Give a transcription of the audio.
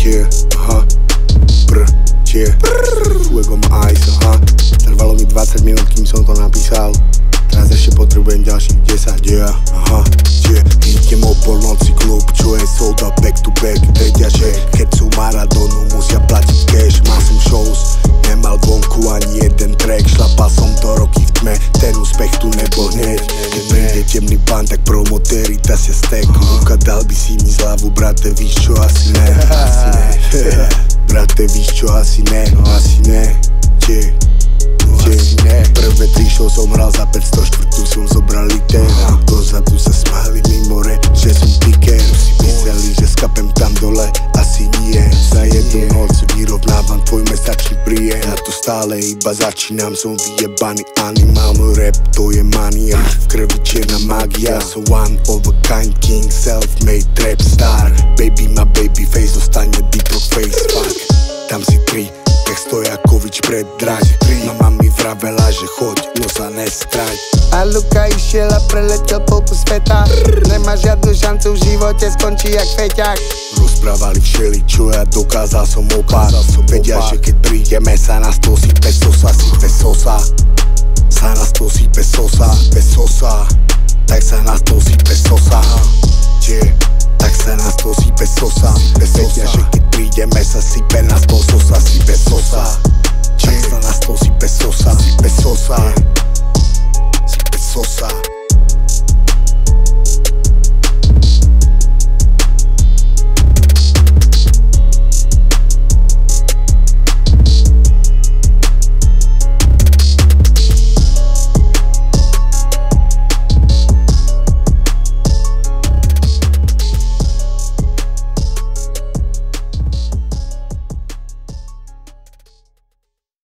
Yeah, aha. Yeah. Fuego má ice, aha. Trvalo mi 20 minút, kým som to napísal. Teraz ešte potrebujem ďalších 10, yeah, aha. Yeah. Idem o polnoci klub, čo je sold out back to back. Vedia, že keď sú Maradonu, musia platiť cash. Mal som shows, nemal vonku ani jeden track. Šlapal som to roky v tme, ten úspech tu nebol hneď. Keď príde temný pán, tak promotéri dasia stack. Luka, dal by si mi zľavu, brate, víš čo, asi ne. Asi ne. Brate, víš čo, asi ne, no asi ne. Yeah. Prvé 3 show som hral za 500, štvrtú som zobral liter. A dozadu sa smáli mimo re, že som piker. Si mysleli, že skapem tam dole, asi nie. Za jednu noc vyrovnávam tvoj mesačný príjem. Ja to stále iba začínam, som vyjebaný animál. Môj rap to je mania, v krvi čierna magia. Som one of a kind king, self-made trap star. Baby, my baby face zostane deep rock face, fuck. Tam si 3, jak Stojakovič pred drať. Mama mi vravela, že choď, no sa nestrať. A Luka išiel a preletel polku sveta. Nemá žiadnu šancu v živote, skončí jak feťák. Rozprávali všeličo, ja dokázal som opak. Vedia, že keď prídeme, sa na stôl sype sosa. Sype sosa, sa na stôl sype sosa. Bez sosa, tak sa na stôl sype sosa. Tak sa na stôl sype sosa. Vedia, že keď prídeme, sa sype na